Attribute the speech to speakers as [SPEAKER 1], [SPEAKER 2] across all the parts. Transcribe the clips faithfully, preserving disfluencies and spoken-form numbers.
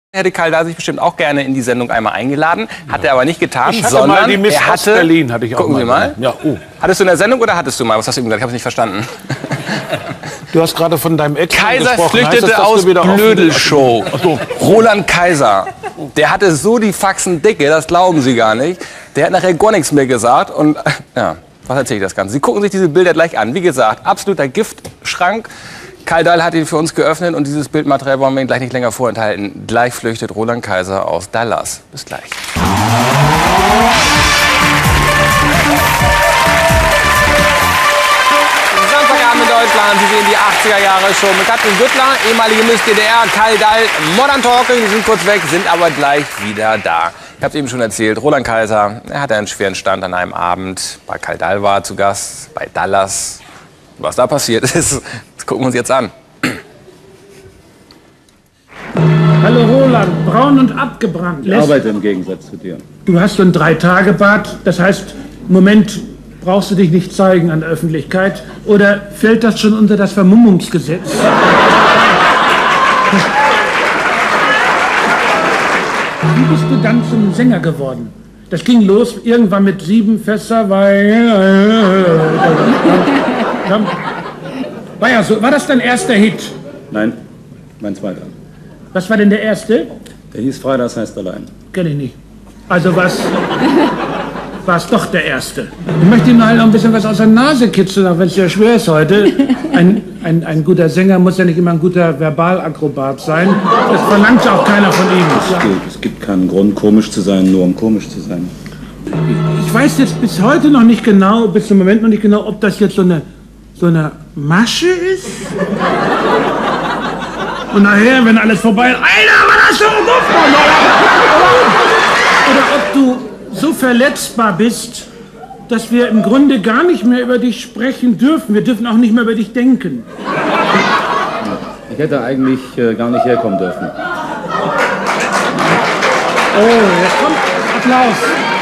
[SPEAKER 1] Hätte Karl Dahl sich bestimmt auch gerne in die Sendung einmal eingeladen, hat er aber nicht getan,
[SPEAKER 2] ich hatte
[SPEAKER 1] sondern
[SPEAKER 2] mal die Miss
[SPEAKER 1] er hatte,
[SPEAKER 2] Berlin hatte ich auch
[SPEAKER 1] gucken
[SPEAKER 2] mal.
[SPEAKER 1] Sie mal.
[SPEAKER 2] Ja, oh.
[SPEAKER 1] Hattest du in der Sendung oder hattest du mal? Was hast du ihm gesagt? Ich habe es nicht verstanden.
[SPEAKER 2] Du hast gerade von deinem Ex
[SPEAKER 1] Kaiser
[SPEAKER 2] gesprochen.
[SPEAKER 1] flüchtete
[SPEAKER 2] heißt das,
[SPEAKER 1] aus Blödelshow.
[SPEAKER 2] So.
[SPEAKER 1] Roland Kaiser, der hatte so die Faxen dicke, das glauben Sie gar nicht. Der hat nachher gar nichts mehr gesagt und ja, was erzähle ich das Ganze? Sie gucken sich diese Bilder gleich an. Wie gesagt, absoluter Giftschrank. Karl Dahl hat ihn für uns geöffnet und dieses Bildmaterial wollen wir Ihnen gleich nicht länger vorenthalten. Gleich flüchtet Roland Kaiser aus Dallas. Bis gleich. Samstagabend in Deutschland. Sie sehen die achtziger Jahre schon mit Katrin Güttler, ehemalige Miss D D R, Karl Dahl, Modern Talking. Die sind kurz weg, sind aber gleich wieder da. Ich habe es eben schon erzählt, Roland Kaiser, er hatte einen schweren Stand an einem Abend. Bei Karl Dahl war er zu Gast, bei Dallas. Was da passiert ist, das gucken wir uns jetzt an.
[SPEAKER 3] Hallo Roland, braun und abgebrannt.
[SPEAKER 4] Ich arbeite im Gegensatz zu dir.
[SPEAKER 3] Du hast so ein Drei-Tage-Bad, das heißt, im Moment brauchst du dich nicht zeigen an der Öffentlichkeit. Oder fällt das schon unter das Vermummungsgesetz? Wie bist du dann zum Sänger geworden? Das ging los irgendwann mit sieben Fässer, weil... War ja so. War das dein erster Hit?
[SPEAKER 4] Nein, mein zweiter.
[SPEAKER 3] Was war denn der erste?
[SPEAKER 4] Der hieß Freitags heißt allein.
[SPEAKER 3] Kenn ich nicht. Also was... war es doch der erste. Ich möchte ihm halt noch ein bisschen was aus der Nase kitzeln, auch wenn es ja schwer ist heute. Ein, ein, ein guter Sänger muss ja nicht immer ein guter Verbalakrobat sein. Das verlangt auch keiner von ihm.
[SPEAKER 4] Es gibt, es gibt keinen Grund, komisch zu sein, nur um komisch zu sein.
[SPEAKER 3] Ich weiß jetzt bis heute noch nicht genau, bis zum Moment noch nicht genau, ob das jetzt so eine, so eine Masche ist. Und nachher, wenn alles vorbei ist, Alter, was hast du gemacht? Oder ob du so verletzbar bist, dass wir im Grunde gar nicht mehr über dich sprechen dürfen. Wir dürfen auch nicht mehr über dich denken.
[SPEAKER 4] Ich hätte eigentlich äh, gar nicht herkommen dürfen.
[SPEAKER 3] Oh, jetzt kommt Applaus.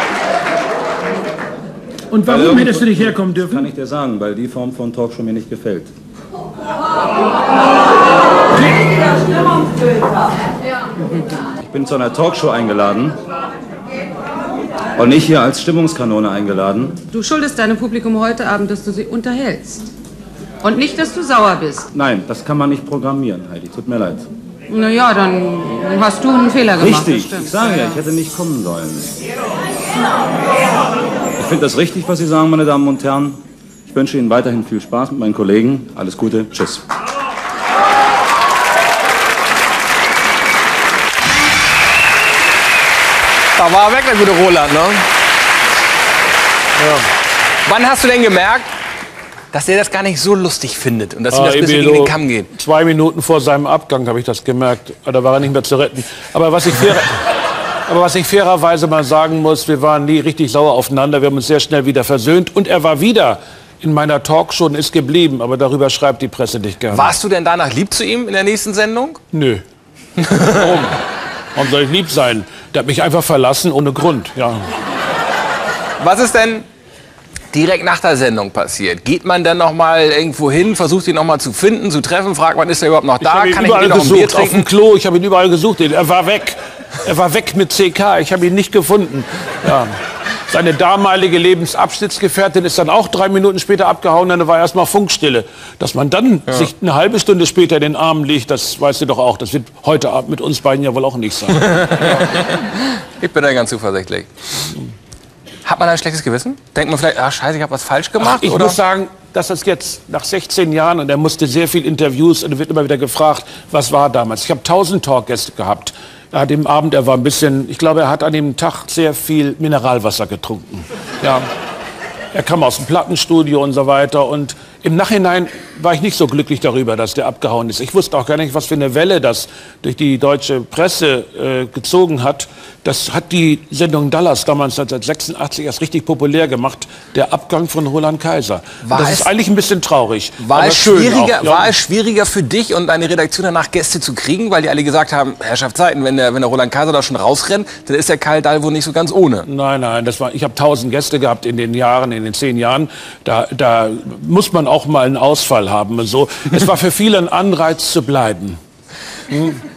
[SPEAKER 3] Und warum hättest du nicht herkommen dürfen?
[SPEAKER 4] Das kann ich dir sagen, weil die Form von Talkshow mir nicht gefällt. Ich bin zu einer Talkshow eingeladen und nicht hier als Stimmungskanone eingeladen.
[SPEAKER 5] Du schuldest deinem Publikum heute Abend, dass du sie unterhältst. Und nicht, dass du sauer bist.
[SPEAKER 4] Nein, das kann man nicht programmieren, Heidi. Tut mir leid.
[SPEAKER 5] Na ja, dann hast du einen Fehler gemacht.
[SPEAKER 4] Richtig, ich sage ja, ich hätte nicht kommen sollen. Ich finde das richtig, was Sie sagen, meine Damen und Herren. Ich wünsche Ihnen weiterhin viel Spaß mit meinen Kollegen. Alles Gute. Tschüss.
[SPEAKER 1] Da war er weg, der gute Roland, ne? Ja. Wann hast du denn gemerkt, dass er das gar nicht so lustig findet und dass ihm
[SPEAKER 2] Ah,
[SPEAKER 1] das ein bisschen
[SPEAKER 2] so
[SPEAKER 1] gegen den Kamm geht?
[SPEAKER 2] Zwei Minuten vor seinem Abgang habe ich das gemerkt. Da war er nicht mehr zu retten. Aber was ich, fair, aber was ich fairerweise mal sagen muss, wir waren nie richtig sauer aufeinander. Wir haben uns sehr schnell wieder versöhnt. Und er war wieder in meiner Talkshow und ist geblieben. Aber darüber schreibt die Presse nicht gerne.
[SPEAKER 1] Warst du denn danach lieb zu ihm in der nächsten Sendung?
[SPEAKER 2] Nö. Warum? Warum soll ich lieb sein? Der hat mich einfach verlassen ohne Grund. Ja.
[SPEAKER 1] Was ist denn direkt nach der Sendung passiert? Geht man dann noch mal irgendwo hin, versucht ihn noch mal zu finden, zu treffen, fragt man, ist er überhaupt noch da?
[SPEAKER 2] Ich
[SPEAKER 1] Kann
[SPEAKER 2] ich ihn
[SPEAKER 1] noch ein Bier
[SPEAKER 2] gesucht, auf
[SPEAKER 1] trinken?
[SPEAKER 2] dem Klo, ich habe ihn überall gesucht. Er war weg. Er war weg mit C K. Ich habe ihn nicht gefunden. Ja. Seine damalige Lebensabschnittsgefährtin ist dann auch drei Minuten später abgehauen. Dann war erst mal Funkstille. Dass man dann ja. sich eine halbe Stunde später in den Armen liegt, das weißt du doch auch. Das wird heute Abend mit uns beiden ja wohl auch nicht sein. Ja.
[SPEAKER 1] Ich bin da ganz zuversichtlich. Hat man ein schlechtes Gewissen? Denkt man vielleicht, ach scheiße, ich habe was falsch gemacht?
[SPEAKER 2] Ach, ich
[SPEAKER 1] oder?
[SPEAKER 2] muss sagen, dass das jetzt nach sechzehn Jahren, und er musste sehr viel Interviews, und er wird immer wieder gefragt, was war damals. Ich habe tausend Talkgäste gehabt. Er hat dem Abend, er war ein bisschen, ich glaube, er hat an dem Tag sehr viel Mineralwasser getrunken. Ja. Er kam aus dem Plattenstudio und so weiter. Und im Nachhinein war ich nicht so glücklich darüber, dass der abgehauen ist. Ich wusste auch gar nicht, was für eine Welle das durch die deutsche Presse äh, gezogen hat. Das hat die Sendung Dallas damals neunzehnhundertsechsundachtzig erst richtig populär gemacht. Der Abgang von Roland Kaiser.
[SPEAKER 1] War
[SPEAKER 2] das
[SPEAKER 1] es,
[SPEAKER 2] ist eigentlich ein bisschen traurig.
[SPEAKER 1] War,
[SPEAKER 2] aber
[SPEAKER 1] es
[SPEAKER 2] schön
[SPEAKER 1] schwieriger,
[SPEAKER 2] auch, ja.
[SPEAKER 1] war es schwieriger für dich und deine Redaktion danach Gäste zu kriegen, weil die alle gesagt haben, Herrschaftszeiten, wenn der, wenn der Roland Kaiser da schon rausrennt, dann ist der Karl Dahl wohl nicht so ganz ohne.
[SPEAKER 2] Nein, nein, das war, ich habe tausend Gäste gehabt in den Jahren, in den zehn Jahren. Da, da muss man auch mal einen Ausfall haben. So. Es war für viele ein Anreiz zu bleiben. Hm?